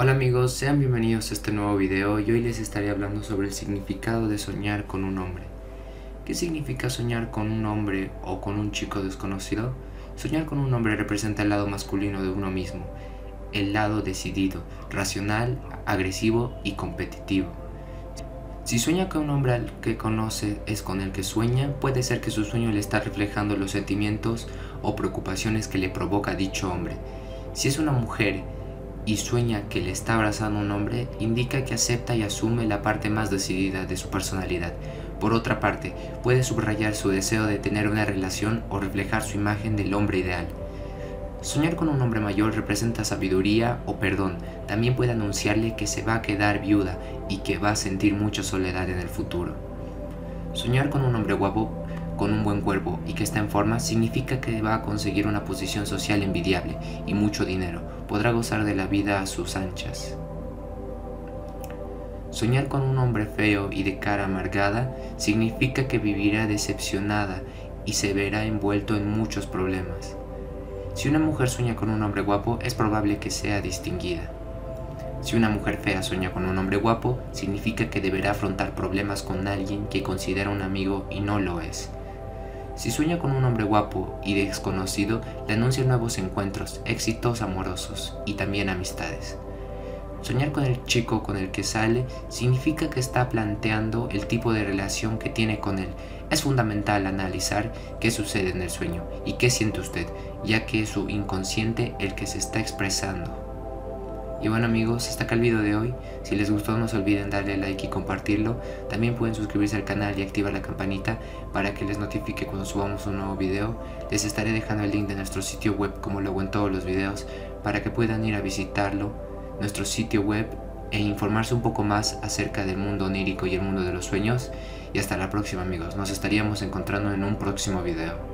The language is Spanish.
Hola amigos, sean bienvenidos a este nuevo video y hoy les estaré hablando sobre el significado de soñar con un hombre. ¿Qué significa soñar con un hombre o con un chico desconocido? Soñar con un hombre representa el lado masculino de uno mismo, el lado decidido, racional, agresivo y competitivo. Si sueña con un hombre al que conoce es con el que sueña, puede ser que su sueño le está reflejando los sentimientos o preocupaciones que le provoca dicho hombre. Si es una mujer y sueña que le está abrazando un hombre, indica que acepta y asume la parte más decidida de su personalidad. Por otra parte, puede subrayar su deseo de tener una relación o reflejar su imagen del hombre ideal. Soñar con un hombre mayor representa sabiduría o perdón. También puede anunciarle que se va a quedar viuda y que va a sentir mucha soledad en el futuro. Soñar con un hombre guapo, con un buen cuerpo y que está en forma, significa que va a conseguir una posición social envidiable y mucho dinero. Podrá gozar de la vida a sus anchas. Soñar con un hombre feo y de cara amargada significa que vivirá decepcionada y se verá envuelto en muchos problemas. Si una mujer sueña con un hombre guapo, es probable que sea distinguida. Si una mujer fea sueña con un hombre guapo, significa que deberá afrontar problemas con alguien que considera un amigo y no lo es. Si sueña con un hombre guapo y desconocido, le anuncia nuevos encuentros, éxitos amorosos y también amistades. Soñar con el chico con el que sale significa que está planteando el tipo de relación que tiene con él. Es fundamental analizar qué sucede en el sueño y qué siente usted, ya que es su inconsciente el que se está expresando. Y bueno amigos, hasta acá el video de hoy. Si les gustó no se olviden darle like y compartirlo. También pueden suscribirse al canal y activar la campanita para que les notifique cuando subamos un nuevo video. Les estaré dejando el link de nuestro sitio web como lo hago en todos los videos para que puedan ir a visitarlo, nuestro sitio web, e informarse un poco más acerca del mundo onírico y el mundo de los sueños. Y hasta la próxima amigos, nos estaríamos encontrando en un próximo video.